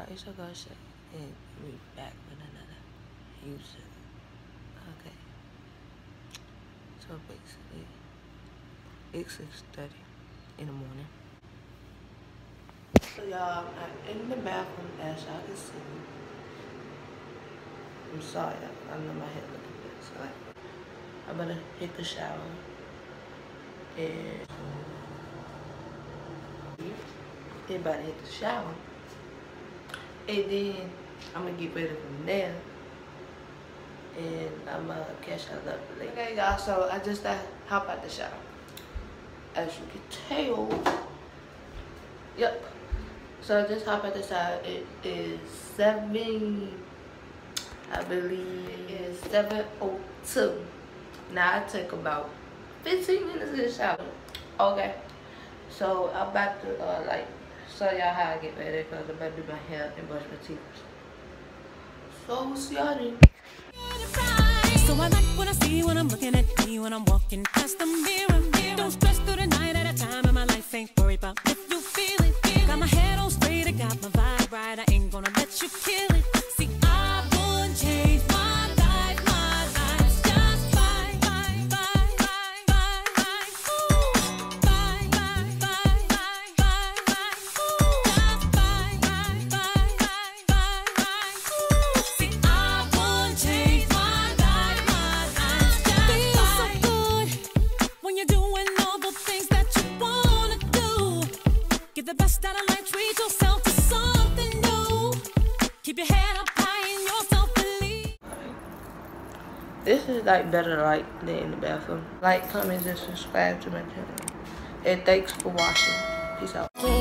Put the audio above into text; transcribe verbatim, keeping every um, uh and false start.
Alright, so go say and we back with another user. Okay. So basically it's six thirty in the morning. So y'all, I'm in the bathroom as y'all can see. I'm sorry, I know my head looking good, so like, I'm gonna hit the shower and everybody hit the shower. And then I'm gonna get ready from there. And I'm gonna catch y'all up later. Okay y'all, so I just uh, hop out the shower. As you can tell, yep. So I just hop out the shower. It is seven, I believe it is seven oh two. Now I took about fifteen minutes in the shower. Okay. So I'm about to uh, like show y'all how I get ready because I'm about to do my hair and brush my teeth. So we'll see y'all then. So I like what I see when I'm looking at me when I'm walking past the mirror. Don't stress through the night at a time, and my life ain't worried about if you feel it. Got my head on straight, I got my vibe right. I ain't gonna let you kill it. See, I wouldn't change my life, my life's just fine, fine, fine, fine, fine, ooh, fine, fine, fine, fine, fine, ooh, just fine, fine, fine, fine, fine, fine, ooh. See, I wouldn't change my life, my life's just fine. Feels so good when you're doing all the things that you wanna do. Get the best out of life, treat yourself to something new. Keep your head up high and your self-belief. This is like better light than in the bathroom. Like, comment, and subscribe to my channel. And thanks for watching. Peace out.